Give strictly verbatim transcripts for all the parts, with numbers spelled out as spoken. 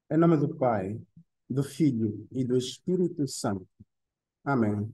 Em nome do Pai, do Filho e do Espírito Santo. Amém.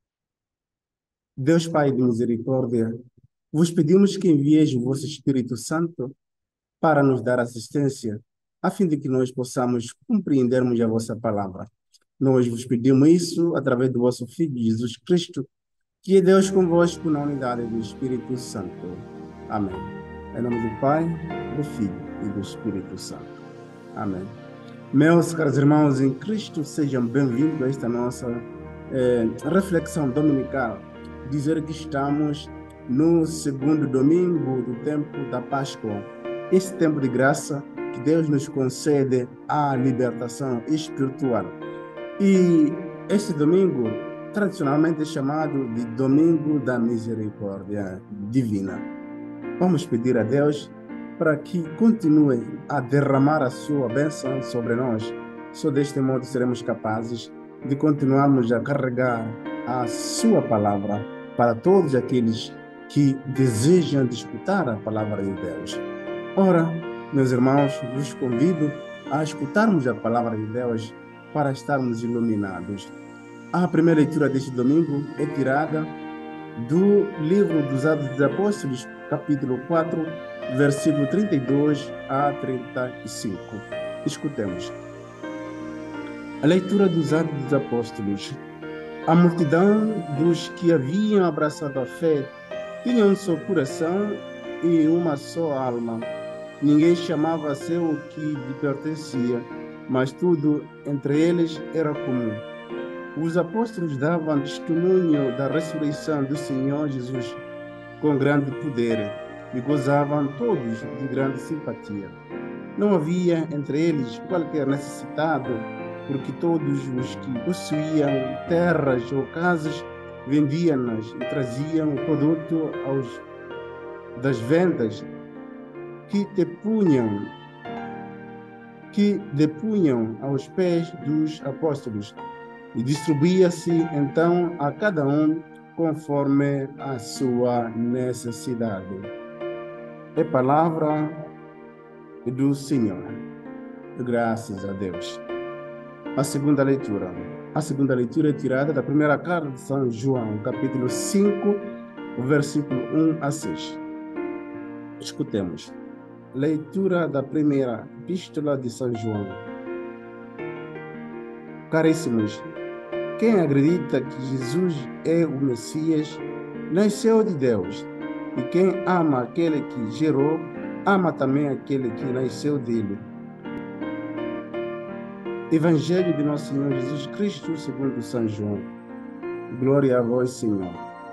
Deus Pai de misericórdia, vos pedimos que envieis o vosso Espírito Santo para nos dar assistência, a fim de que nós possamos compreendermos a vossa palavra. Nós vos pedimos isso através do vosso Filho Jesus Cristo, que é Deus convosco na unidade do Espírito Santo. Amém. Em nome do Pai, do Filho e do Espírito Santo. Amém. Meus caros irmãos em Cristo, sejam bem-vindos a esta nossa eh, reflexão dominical. Dizer que estamos no segundo domingo do tempo da Páscoa. Esse tempo de graça que Deus nos concede a libertação espiritual. E este domingo, tradicionalmente é chamado de Domingo da Misericórdia Divina. Vamos pedir a Deus para que continue a derramar a sua bênção sobre nós. Só deste modo seremos capazes de continuarmos a carregar a sua palavra para todos aqueles que desejam disputar a palavra de Deus. Ora, meus irmãos, vos convido a escutarmos a palavra de Deus para estarmos iluminados. A primeira leitura deste domingo é tirada do livro dos Atos dos Apóstolos, capítulo quatro, versículo trinta e dois a trinta e cinco. Escutemos. A leitura dos Atos dos Apóstolos. A multidão dos que haviam abraçado a fé tinha um só coração e uma só alma. Ninguém chamava a seu o que lhe pertencia, mas tudo entre eles era comum. Os apóstolos davam testemunho da ressurreição do Senhor Jesus com grande poder e gozavam todos de grande simpatia. Não havia entre eles qualquer necessitado, porque todos os que possuíam terras ou casas vendiam-nas e traziam o produto aos, das vendas que depunham, que depunham aos pés dos apóstolos, e distribuía-se então a cada um conforme a sua necessidade. É palavra do Senhor. Graças a Deus. A segunda leitura. A segunda leitura é tirada da primeira carta de São João, capítulo cinco, versículo um a seis. Escutemos. Leitura da primeira epístola de São João. Caríssimos, quem acredita que Jesus é o Messias, nasceu de Deus. E quem ama aquele que gerou, ama também aquele que nasceu dele. Evangelho de Nosso Senhor Jesus Cristo, segundo São João. Glória a vós, Senhor.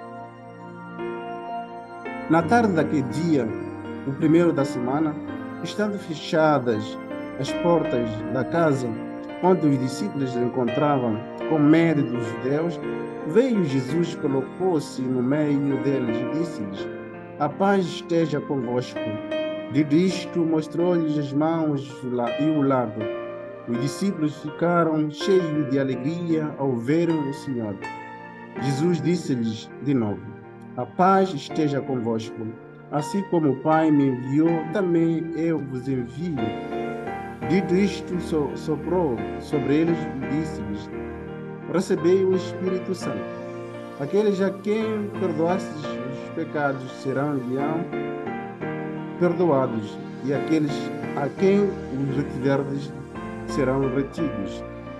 Na tarde daquele dia, o primeiro da semana, estando fechadas as portas da casa onde os discípulos se encontravam com medo dos judeus, veio Jesus, colocou-se no meio deles e disse-lhes: a paz esteja convosco. Dito isto, mostrou-lhes as mãos e o lado. Os discípulos ficaram cheios de alegria ao verem o Senhor. Jesus disse-lhes de novo: a paz esteja convosco. Assim como o Pai me enviou, também eu vos envio. Dito isto, so, soprou sobre eles e disse-lhes: recebei o Espírito Santo. Aqueles a quem perdoastes os pecados serão perdoados, e aqueles a quem os retiverdes serão retidos.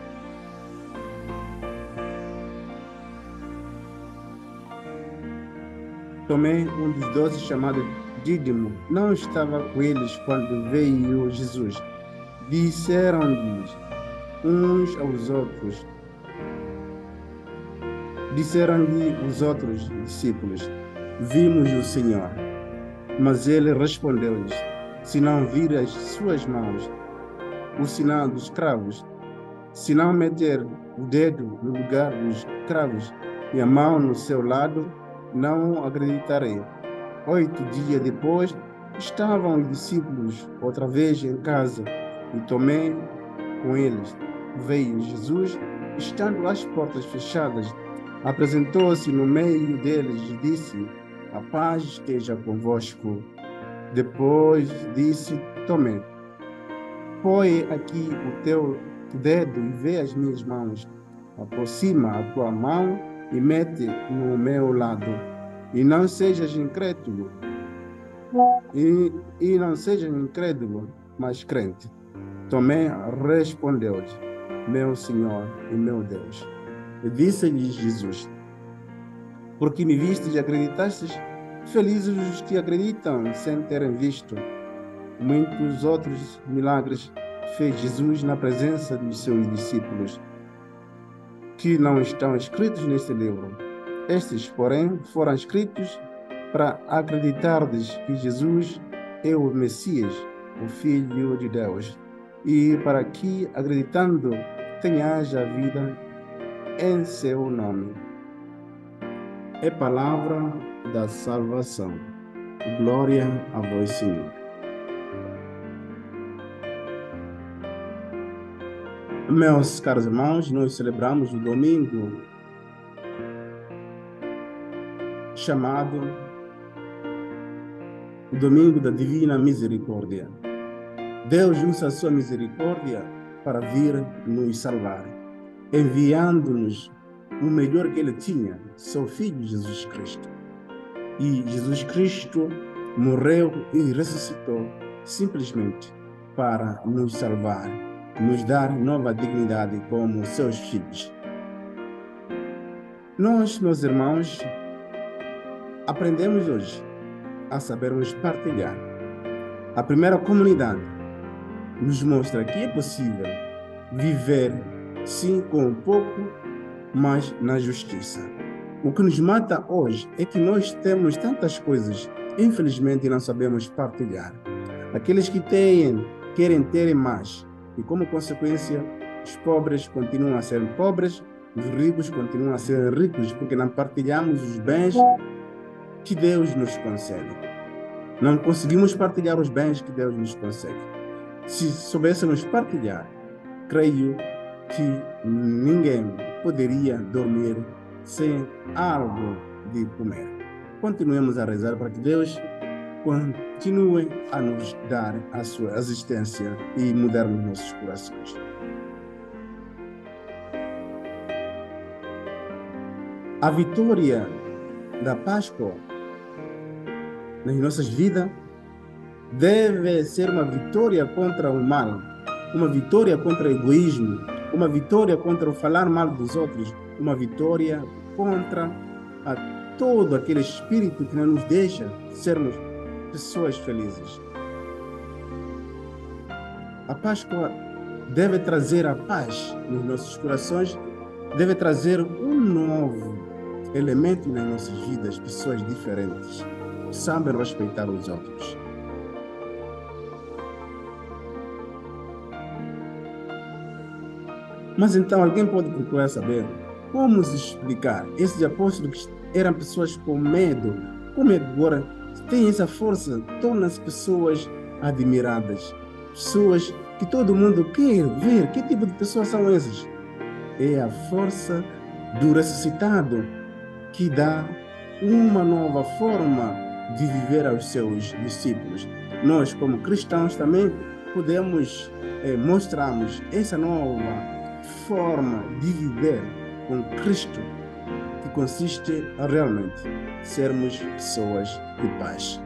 Tomé, um dos doze, chamado Dídimo, não estava com eles quando veio Jesus. Disseram-lhes uns aos outros, disseram-lhe os outros discípulos: vimos o Senhor. Mas ele respondeu-lhes: se não vir as suas mãos, o sinal dos cravos, se não meter o dedo no lugar dos cravos e a mão no seu lado, não acreditarei. Oito dias depois, estavam os discípulos outra vez em casa e Tomé com eles. Veio Jesus, estando as portas fechadas, apresentou-se no meio deles e disse: a paz esteja convosco. Depois disse Tomé: põe aqui o teu dedo e vê as minhas mãos. Aproxima a tua mão e mete no meu lado. E não sejas incrédulo, e, e não sejas incrédulo, mas crente. Tomé respondeu-lhe: meu Senhor e meu Deus. E disse-lhe Jesus: porque me vistes e acreditastes, felizes os que acreditam sem terem visto. Muitos outros milagres fez Jesus na presença dos seus discípulos, que não estão escritos neste livro. Estes, porém, foram escritos para acreditardes que Jesus é o Messias, o Filho de Deus, e para que, acreditando, tenhas a vida em seu nome. É palavra da salvação. Glória a vós, Senhor. Meus caros irmãos, nós celebramos o domingo chamado o Domingo da Divina Misericórdia. Deus usa a sua misericórdia para vir nos salvar, enviando-nos o melhor que Ele tinha, seu Filho Jesus Cristo. E Jesus Cristo morreu e ressuscitou simplesmente para nos salvar, nos dar nova dignidade como seus filhos. Nós, meus irmãos, aprendemos hoje a sabermos partilhar. A primeira comunidade nos mostra que é possível viver, sim, com pouco, mas na justiça. O que nos mata hoje é que nós temos tantas coisas, infelizmente não sabemos partilhar. Aqueles que têm, querem ter mais, e como consequência, os pobres continuam a ser pobres, os ricos continuam a ser ricos, porque não partilhamos os bens que Deus nos concede. Não conseguimos partilhar os bens que Deus nos concede. Se soubéssemos partilhar, creio que ninguém poderia dormir sem algo de comer. Continuemos a rezar para que Deus continue a nos dar a sua existência e mudar os nossos corações. A vitória da Páscoa nas nossas vidas deve ser uma vitória contra o mal, uma vitória contra o egoísmo, uma vitória contra o falar mal dos outros, uma vitória contra a todo aquele espírito que não nos deixa sermos pessoas felizes. A Páscoa deve trazer a paz nos nossos corações, deve trazer um novo elemento nas nossas vidas, pessoas diferentes, sabem respeitar os outros. Mas então alguém pode procurar saber como se explicar esses apóstolos que eram pessoas com medo, como agora têm essa força, tornam-se pessoas admiradas, pessoas que todo mundo quer ver. Que tipo de pessoas são essas? É a força do ressuscitado que dá uma nova forma de viver aos seus discípulos. Nós, como cristãos, também podemos eh, mostrarmos essa nova forma de viver com Cristo, que consiste a realmente sermos pessoas de paz.